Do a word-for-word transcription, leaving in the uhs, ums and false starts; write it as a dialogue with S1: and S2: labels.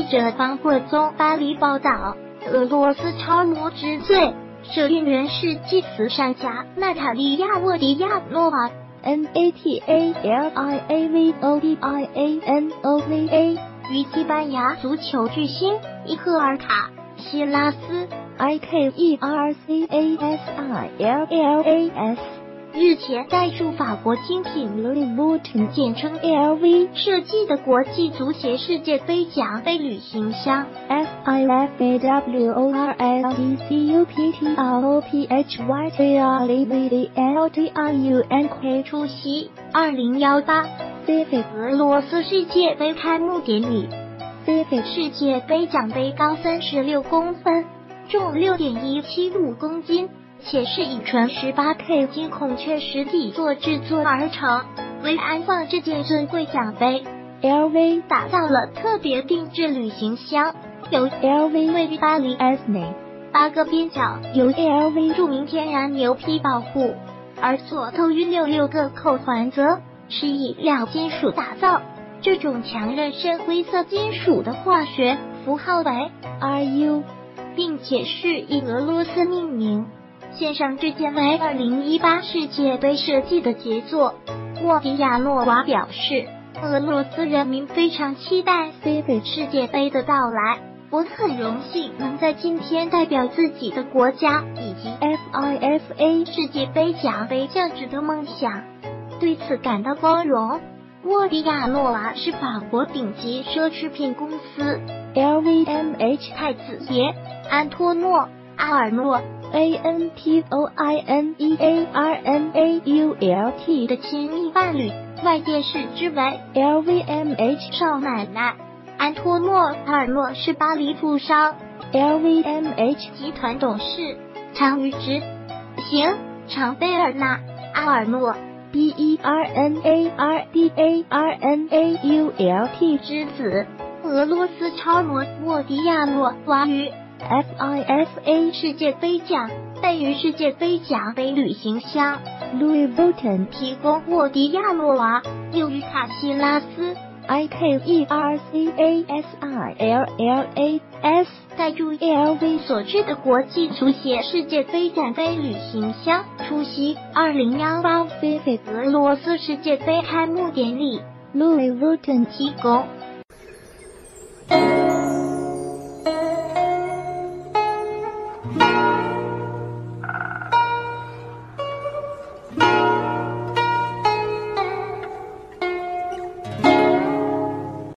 S1: 者方霍宗巴黎报道，俄罗斯超模之最，社运人士暨慈善家娜塔莉亚·沃迪亚诺娃 （N A T A L I A V O D I A N O V A） 与西班牙足球巨星伊赫尔卡·希拉斯 （I K E R C A S I L L A S）。日前在驻法国精品 Louis Vuitton 简称 L V 设计的国际足协世界杯奖杯旅行箱 F I F A W O R L D C U P T R O P H Y T R L V D L T I U N K 出席二零一八 F I F A 俄罗斯世界杯开幕典礼。F I F A 世界杯奖杯高三十六公分，重六点一七五公斤。且是以纯 十八K 金孔雀实体做制作而成，为安放这件尊贵奖杯 ，L V 打造了特别定制旅行箱，由 L V 位于巴黎 S 内，八个边角由 L V 著名天然牛皮保护，而左头与六六个扣环则是以两金属打造，这种强韧深灰色金属的化学符号为 R U， 并且是以俄罗斯命名。献上这件为二零一八世界杯设计的杰作，沃迪亚诺娃表示，俄罗斯人民非常期待 F I F A 世界杯的到来，我很荣幸能在今天代表自己的国家以及 F I F A 世界杯奖杯降职的梦想，对此感到光荣。沃迪亚诺娃是法国顶级奢侈品公司 L V M H 太子爷安托诺阿尔诺A N T O I N E A R N A U L T 的亲密伴侣，外界视之为 L V M H 少奶奶。安托诺·阿尔诺是巴黎富商 L V M H 集团董事，常与执行长贝尔纳·阿尔诺 B E R N A R D A R N A U L T 之子。俄罗斯超模沃迪亚诺娃于F I F A 世界杯奖杯与世界杯奖杯旅行箱 Louis Vuitton 提供沃迪亚诺娃，又与卡西拉斯 I K E R C A S I L L A S 代助 L V 所制的国际足协世界杯奖杯旅行箱出席二零一八 F I F A 俄罗斯世界杯开幕典礼。Louis Vuitton 提供。